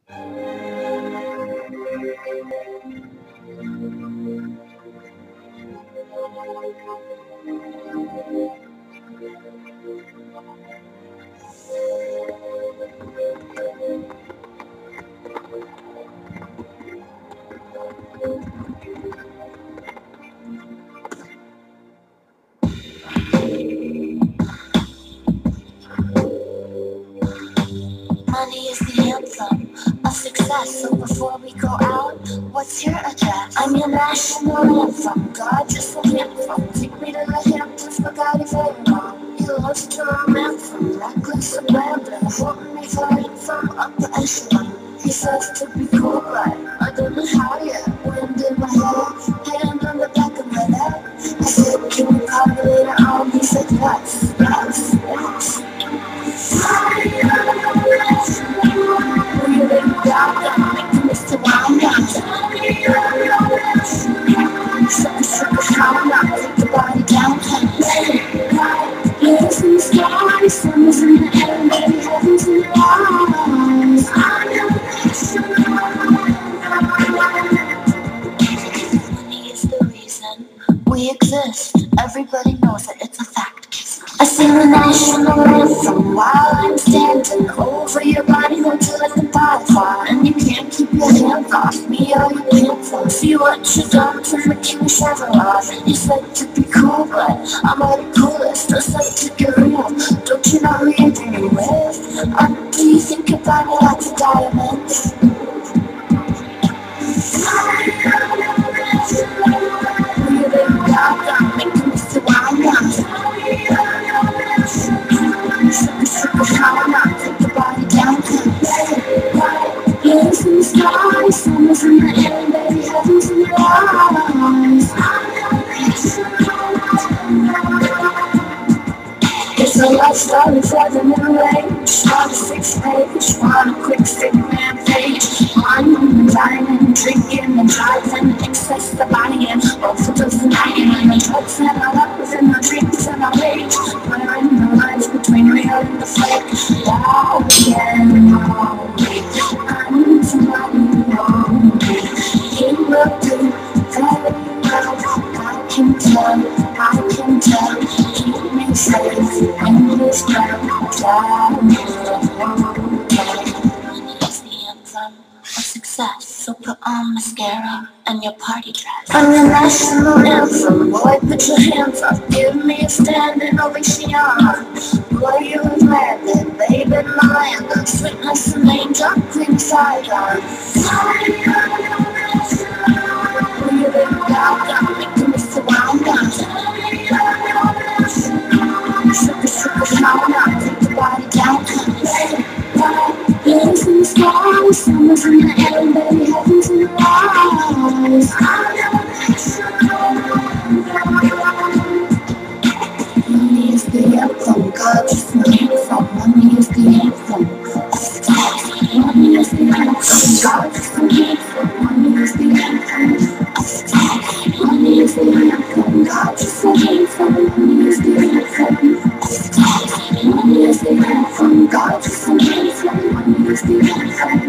Money is the anthem of success. So before we go out, what's your address? I'm your national anthem. God, just a handful. Take me to the Hamptons, Bugatti Veyron. He loves to romance from reckless abandon. Holding me flying from upper echelon. He says to be cool, but I don't know how yet. Wind in my hair, hand on the back of my neck. I said, can we call me later on? He said, yes, yes, yes. We exist, everybody knows it, it's a fact. I sing the national anthem while I'm standing over your body, hold you like a butterfly. And you can't keep your hands off me or your pants off. See what you done to the king Chevrolet. You said to be cool, but I'm all the coolest. I said to get real, don't you know who you're dealing with? Do you think about me like a diamond? Summer's in the air, baby, heaven's in your eyes. It's a love story for the new age. On a 6-page, on a quick stick man page. On dining, drinking, and driving, excess the body and overdose the night. And the drugs and our love and our drinks and our rage. Blurring the lines between real and the fake. Now again, I'm somebody wrong. He will do very well. I can tell. Keep me safe in this ground. Money is the anthem of success. So put on mascara and your party dress. I'm the national anthem. Boy, put your hands up. Give me a standing ovation. Boy, you have landed, baby, my land. Sweetness and angel, clean Saigon. Will you live down, make me surround down. Sugar, sugar, shower, take the body down. Lives in the sky, summer's in the air, baby, heaven's in your eyes. Money is the anthem, God just made it from. Money is the anthem. Money is the anthem, God just made it from. Money is the anthem. Money is the anthem, God just made it from. Money is the anthem. Money is the anthem, God just made it from. Money is the anthem.